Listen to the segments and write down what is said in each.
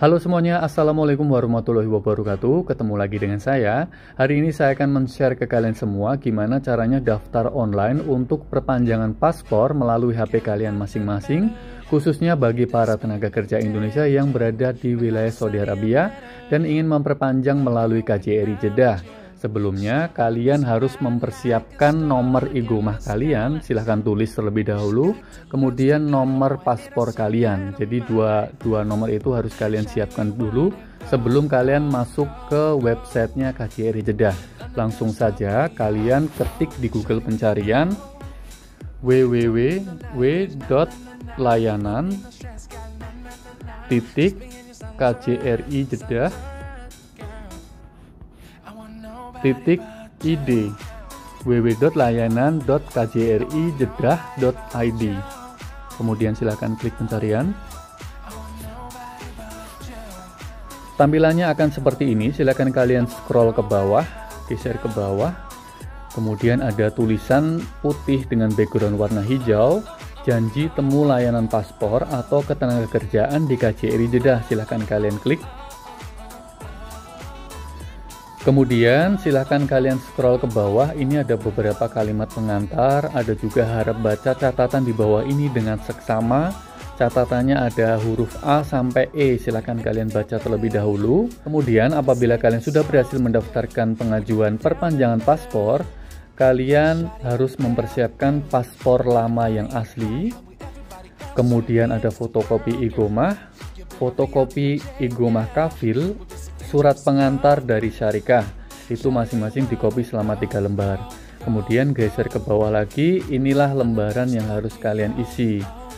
Halo semuanya, Assalamualaikum warahmatullahi wabarakatuh. Ketemu lagi dengan saya. Hari ini saya akan men-share ke kalian semua gimana caranya daftar online untuk perpanjangan paspor melalui HP kalian masing-masing, khususnya bagi para tenaga kerja Indonesia yang berada di wilayah Saudi Arabia dan ingin memperpanjang melalui KJRI Jeddah. Sebelumnya, kalian harus mempersiapkan nomor iqomah kalian, silahkan tulis terlebih dahulu, kemudian nomor paspor kalian. Jadi dua nomor itu harus kalian siapkan dulu sebelum kalian masuk ke websitenya KJRI Jeddah. Langsung saja kalian ketik di Google pencarian www.layanan.kjri-jeddah .id www.layanan.kjri-jeddah.id. Kemudian silakan klik pencarian. Tampilannya akan seperti ini. Silakan kalian scroll ke bawah, geser ke bawah. Kemudian ada tulisan putih dengan background warna hijau, janji temu layanan paspor atau ketenagakerjaan di KJRI Jeddah. Silakan kalian klik. Kemudian silahkan kalian scroll ke bawah, ini ada beberapa kalimat pengantar, ada juga harap baca catatan di bawah ini dengan seksama. Catatannya ada huruf A sampai E, silahkan kalian baca terlebih dahulu. Kemudian apabila kalian sudah berhasil mendaftarkan pengajuan perpanjangan paspor, kalian harus mempersiapkan paspor lama yang asli. Kemudian ada fotokopi iqomah, fotokopi iqomah kafil, surat pengantar dari syarikah, itu masing-masing dikopi selama 3 lembar. Kemudian geser ke bawah lagi, inilah lembaran yang harus kalian isi.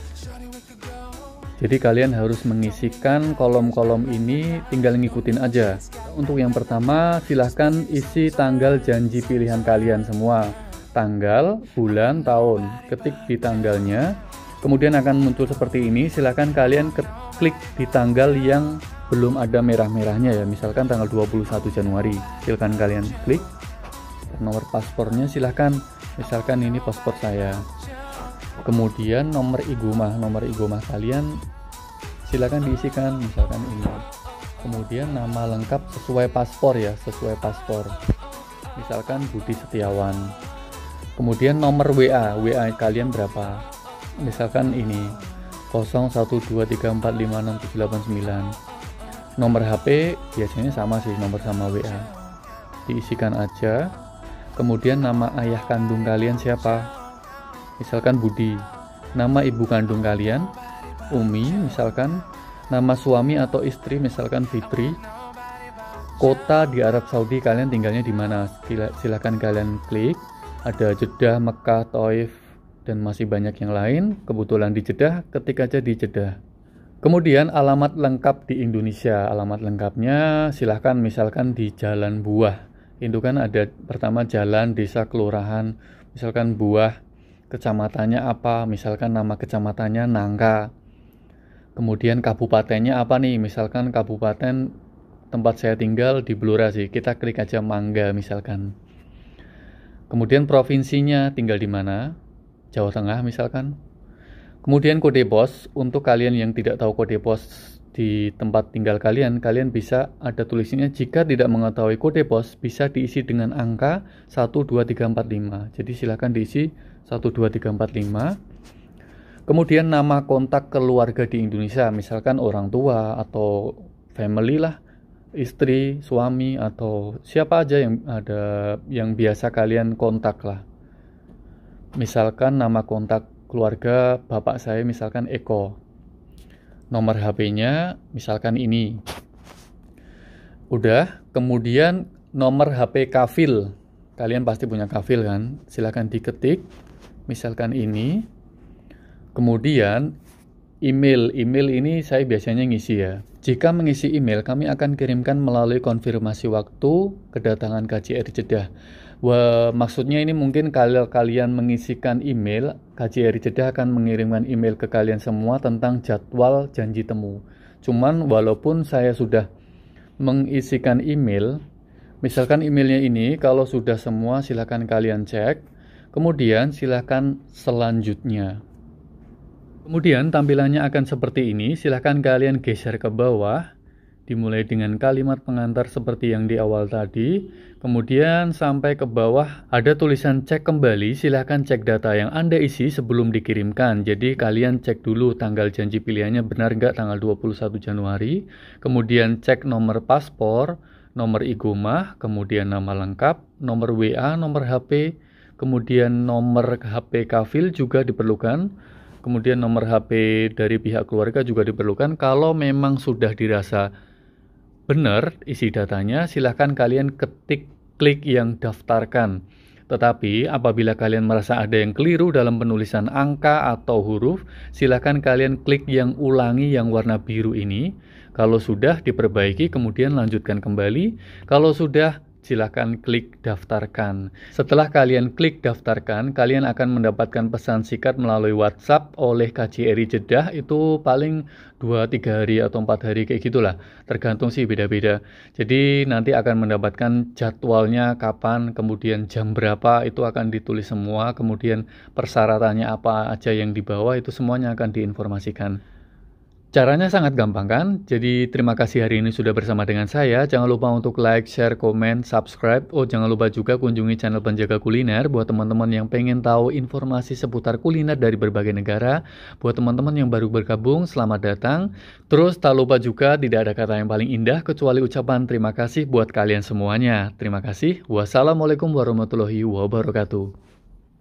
Jadi kalian harus mengisikan kolom-kolom ini, tinggal ngikutin aja. Untuk yang pertama, silahkan isi tanggal janji pilihan kalian semua. Tanggal, bulan, tahun, ketik di tanggalnya. Kemudian akan muncul seperti ini, silahkan kalian klik di tanggal yang belum ada merah-merahnya ya, misalkan tanggal 21 Januari, silakan kalian klik. Nomor paspornya silahkan, misalkan ini paspor saya. Kemudian nomor iqomah kalian silakan diisikan, misalkan ini. Kemudian nama lengkap sesuai paspor ya, sesuai paspor, misalkan Budi Setiawan. Kemudian nomor WA kalian berapa, misalkan ini 0123456789. Nomor HP biasanya sama sih, nomor sama WA, diisikan aja. Kemudian nama ayah kandung kalian siapa, misalkan Budi. Nama ibu kandung kalian Umi misalkan. Nama suami atau istri misalkan Fitri. Kota di Arab Saudi kalian tinggalnya di mana, silakan kalian klik. Ada Jeddah, Mekah, Taif, dan masih banyak yang lain. Kebetulan di Jeddah, ketik aja di Jeddah. Kemudian alamat lengkap di Indonesia, alamat lengkapnya silahkan misalkan di Jalan Buah. Itu kan ada pertama jalan, desa, kelurahan, misalkan Buah, kecamatannya apa, misalkan nama kecamatannya Nangka. Kemudian kabupatennya apa nih, misalkan kabupaten tempat saya tinggal di Blora sih, kita klik aja Mangga misalkan. Kemudian provinsinya tinggal di mana, Jawa Tengah misalkan. Kemudian kode pos, untuk kalian yang tidak tahu kode pos di tempat tinggal kalian bisa ada tulisannya jika tidak mengetahui kode pos bisa diisi dengan angka 12345. Jadi silakan diisi 12345. Kemudian nama kontak keluarga di Indonesia, misalkan orang tua atau family lah, istri, suami, atau siapa aja yang ada yang biasa kalian kontak lah. Misalkan nama kontak keluarga bapak saya misalkan Eko. Nomor HP-nya misalkan ini. Udah, kemudian nomor HP kafil. Kalian pasti punya kafil kan? Silakan diketik. Misalkan ini. Kemudian email ini saya biasanya ngisi ya. Jika mengisi email, kami akan kirimkan melalui konfirmasi waktu kedatangan KJRI Jeddah. Maksudnya ini mungkin kalau kalian mengisikan email, KJRI Jeddah akan mengirimkan email ke kalian semua tentang jadwal janji temu. Cuman walaupun saya sudah mengisikan email, misalkan emailnya ini kalau sudah semua silahkan kalian cek. Kemudian silahkan selanjutnya. Kemudian tampilannya akan seperti ini, silahkan kalian geser ke bawah. Dimulai dengan kalimat pengantar seperti yang di awal tadi, kemudian sampai ke bawah ada tulisan cek kembali, silahkan cek data yang Anda isi sebelum dikirimkan. Jadi kalian cek dulu tanggal janji pilihannya benar nggak tanggal 21 Januari, kemudian cek nomor paspor, nomor igomah, kemudian nama lengkap, nomor WA, nomor HP, kemudian nomor HP kafil juga diperlukan, kemudian nomor HP dari pihak keluarga juga diperlukan. Kalau memang sudah dirasa benar isi datanya, silahkan kalian klik yang daftarkan. Tetapi apabila kalian merasa ada yang keliru dalam penulisan angka atau huruf, silahkan kalian klik yang ulangi yang warna biru ini. Kalau sudah diperbaiki, kemudian lanjutkan kembali. Kalau sudah, silahkan klik daftarkan. Setelah kalian klik daftarkan, kalian akan mendapatkan pesan singkat melalui WhatsApp oleh KJRI Jeddah. Itu paling 2-3 hari atau 4 hari kayak gitulah, tergantung sih beda-beda. Jadi nanti akan mendapatkan jadwalnya kapan, kemudian jam berapa, itu akan ditulis semua, kemudian persyaratannya apa aja yang dibawa, itu semuanya akan diinformasikan. Caranya sangat gampang kan? Jadi terima kasih hari ini sudah bersama dengan saya. Jangan lupa untuk like, share, komen, subscribe. Oh, jangan lupa juga kunjungi channel Penjaga Kuliner buat teman-teman yang pengen tahu informasi seputar kuliner dari berbagai negara. Buat teman-teman yang baru bergabung, selamat datang. Terus tak lupa juga tidak ada kata yang paling indah kecuali ucapan terima kasih buat kalian semuanya. Terima kasih. Wassalamualaikum warahmatullahi wabarakatuh.